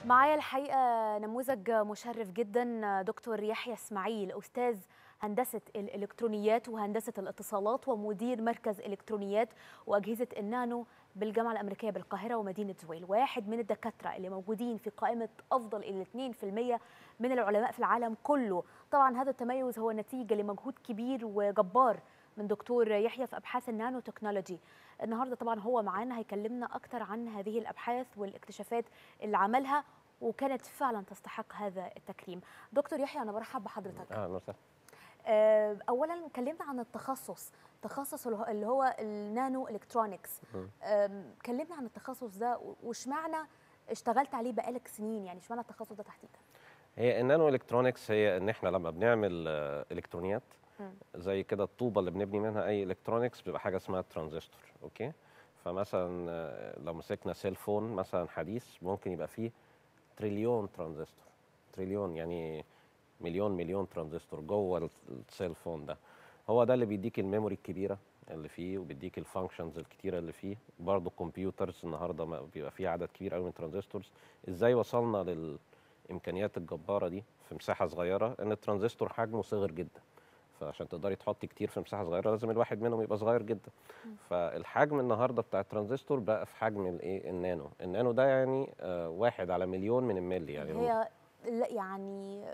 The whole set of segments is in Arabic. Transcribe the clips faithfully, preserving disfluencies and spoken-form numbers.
معايا الحقيقة نموذج مشرف جدا، دكتور يحيى اسماعيل، أستاذ هندسة الإلكترونيات وهندسة الاتصالات ومدير مركز إلكترونيات وأجهزة النانو بالجامعة الأمريكية بالقاهرة ومدينة زويل، واحد من الدكاترة اللي موجودين في قائمة أفضل الاثنين في المية من العلماء في العالم كله. طبعا هذا التميز هو نتيجة لمجهود كبير وجبار من دكتور يحيى في أبحاث النانو تكنولوجي. النهارده طبعا هو معانا هيكلمنا أكتر عن هذه الأبحاث والاكتشافات اللي عملها، وكانت فعلا تستحق هذا التكريم. دكتور يحيى أنا برحب بحضرتك. اهلا وسهلا. أولا كلمنا عن التخصص، تخصص اللي هو النانو إلكترونيكس. كلمنا عن التخصص ده واشمعنى اشتغلت عليه بقالك سنين، يعني اشمعنى التخصص ده تحديدا؟ هي النانو الكترونكس هي ان احنا لما بنعمل الكترونيات م. زي كده الطوبه اللي بنبني منها اي الكترونكس بيبقى حاجه اسمها ترانزستور. اوكي، فمثلا لو مسكنا سيل فون مثلا حديث ممكن يبقى فيه تريليون ترانزستور، تريليون يعني مليون مليون ترانزستور جوه السيل فون ده. هو ده اللي بيديك الميموري الكبيره اللي فيه وبيديك الفانكشنز الكتيره اللي فيه. برضه الكمبيوترز النهارده بيبقى فيه عدد كبير قوي من الترانزستورز. ازاي وصلنا للامكانيات الجباره دي في مساحه صغيره؟ ان الترانزستور حجمه صغير جدا، فعشان تقدري تحطي كتير في مساحه صغيره لازم الواحد منهم يبقى صغير جدا. فالحجم النهارده بتاع الترانزستور بقى في حجم الايه النانو. النانو ده يعني آه واحد على مليون من الملي. يعني هي لا يعني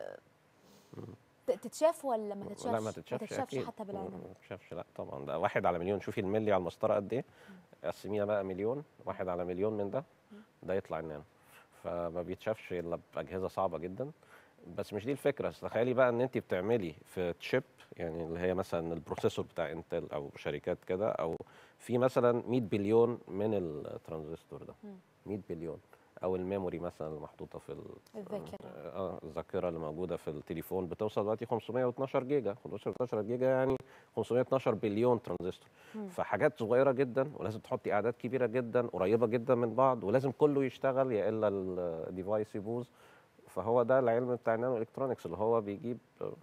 تتشاف ولا ما تتشافش؟ لا ما تتشافش، ما تتشافش اكيد حتى بالعين. ما تتشافش، لا طبعا. ده واحد على مليون. شوفي الملي على المسطره قد ايه، قسميها بقى مليون، واحد على مليون من ده ده يطلع النانو. فما بيتشافش الا باجهزه صعبه جدا. بس مش دي الفكره. تخيلي بقى ان انت بتعملي في تشيب، يعني اللي هي مثلا البروسيسور بتاع انتل او شركات كده، او في مثلا مية بليون من الترانزستور ده، مية بليون. او الميموري مثلا اللي محطوطه في الذاكره، اه الذاكره اللي موجوده في التليفون بتوصل دلوقتي خمسمية واتناشر جيجا. خمسمية واتناشر جيجا يعني خمسمية واتناشر بليون ترانزستور. فحاجات صغيره جدا، ولازم تحطي اعداد كبيره جدا قريبه جدا من بعض، ولازم كله يشتغل يا الا الديفايس يبوظ. فهو ده العلم بتاع النانو الكترونكس اللي هو بيجيب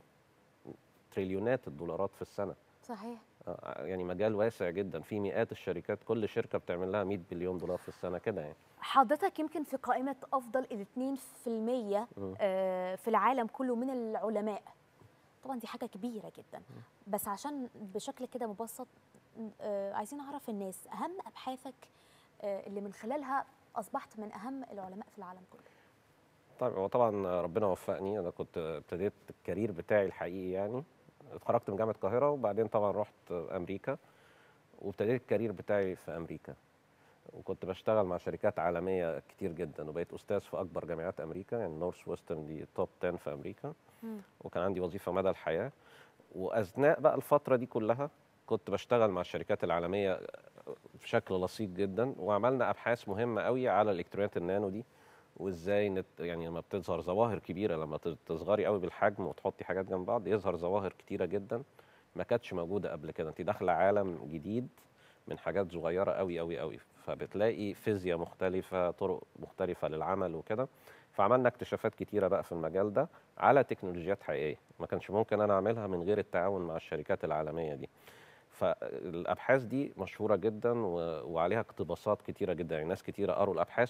تريليونات الدولارات في السنه. صحيح. يعني مجال واسع جدا، في مئات الشركات كل شركه بتعمل لها مية بليون دولار في السنه كده يعني. حضرتك يمكن في قائمة أفضل الاثنين في المية في العالم كله من العلماء. طبعا دي حاجة كبيرة جدا، بس عشان بشكل كده مبسط عايزين نعرف الناس أهم أبحاثك اللي من خلالها أصبحت من أهم العلماء في العالم كله. طيب هو طبعا ربنا وفقني. أنا كنت ابتديت الكارير بتاعي الحقيقي، يعني اتخرجت من جامعة القاهرة وبعدين طبعا رحت أمريكا وابتديت الكارير بتاعي في أمريكا. وكنت بشتغل مع شركات عالمية كتير جدا، وبقيت أستاذ في أكبر جامعات أمريكا، يعني نورث ويسترن دي توب عشرة في أمريكا. م. وكان عندي وظيفة مدى الحياة. وأثناء بقى الفترة دي كلها كنت بشتغل مع الشركات العالمية بشكل لصيق جدا، وعملنا أبحاث مهمة قوي على الإلكترونيات النانو دي. وازاي نت يعني لما بتظهر ظواهر كبيره، لما تصغري قوي بالحجم وتحطي حاجات جنب بعض يظهر ظواهر كتيره جدا ما كانتش موجوده قبل كده. انت داخله عالم جديد من حاجات صغيره قوي قوي قوي، فبتلاقي فيزياء مختلفه، طرق مختلفه للعمل وكده. فعملنا اكتشافات كتيره بقى في المجال ده على تكنولوجيات حقيقيه ما كانش ممكن انا اعملها من غير التعاون مع الشركات العالميه دي. فالابحاث دي مشهوره جدا وعليها اقتباسات كتيره جدا، يعني ناس كتيره قروا الابحاث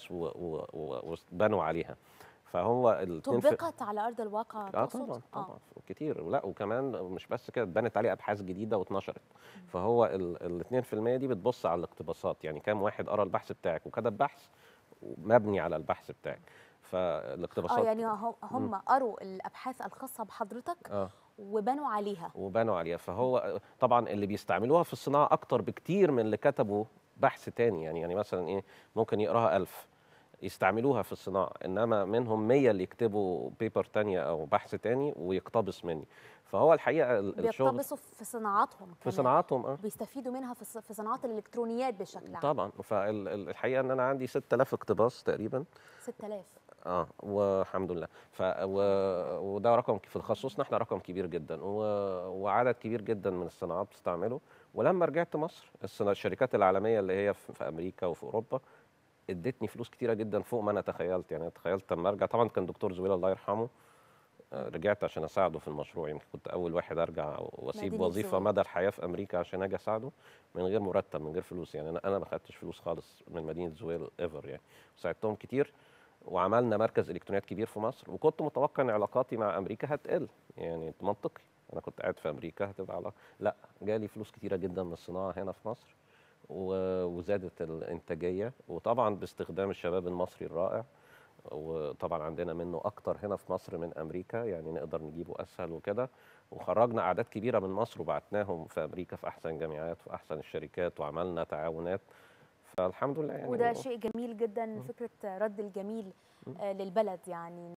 وبنوا عليها. فهو طبقت على ارض الواقع اه طبعا طبعا آه. كتير. لا وكمان مش بس كده، اتبنت عليه ابحاث جديده واتنشرت. فهو ال اتنين في المية دي بتبص على الاقتباسات، يعني كام واحد قرا البحث بتاعك وكتب بحث مبني على البحث بتاعك. فالاقتباسات اه يعني هم قروا الابحاث الخاصه بحضرتك آه. وبنوا عليها وبنوا عليها. فهو طبعا اللي بيستعملوها في الصناعه اكتر بكتير من اللي كتبوا بحث تاني. يعني يعني مثلا ايه، ممكن يقراها ألف يستعملوها في الصناعه، انما منهم مية اللي يكتبوا بيبر تانية او بحث تاني ويقتبس مني. فهو الحقيقه الشغل بيقتبسوا في صناعاتهم في صناعاتهم اه بيستفيدوا منها في صناعات الالكترونيات بشكل عام. طبعا. فالحقيقه ان انا عندي ستة آلاف اقتباس تقريبا. ستة آلاف اه والحمد لله. ف و... وده رقم في تخصصنا احنا رقم كبير جدا، و... وعدد كبير جدا من الصناعات بتستعمله. ولما رجعت مصر الشركات العالميه اللي هي في امريكا وفي اوروبا ادتني فلوس كتيره جدا فوق ما انا تخيلت. يعني تخيلت لما ارجع، طبعا كان دكتور زويل الله يرحمه، رجعت عشان اساعده في المشروع. يمكن كنت اول واحد ارجع واسيب وظيفه مدى الحياه في امريكا عشان اجي اساعده من غير مرتب من غير فلوس. يعني انا انا ما خدتش فلوس خالص من مدينه زويل ايفر، يعني ساعدتهم كتير. وعملنا مركز الكترونيات كبير في مصر، وكنت متوقع ان علاقاتي مع امريكا هتقل، يعني منطقي، انا كنت قاعد في امريكا هتبقى علاقه، لا، جالي فلوس كتيره جدا من الصناعه هنا في مصر، و- وزادت الانتاجيه، وطبعا باستخدام الشباب المصري الرائع، وطبعا عندنا منه اكتر هنا في مصر من امريكا، يعني نقدر نجيبه اسهل وكده، وخرجنا اعداد كبيره من مصر وبعتناهم في امريكا في احسن جامعات وفي احسن الشركات، وعملنا تعاونات، فالحمد لله وده يعني. شيء جميل جدا، فكرة رد الجميل آه، للبلد يعني.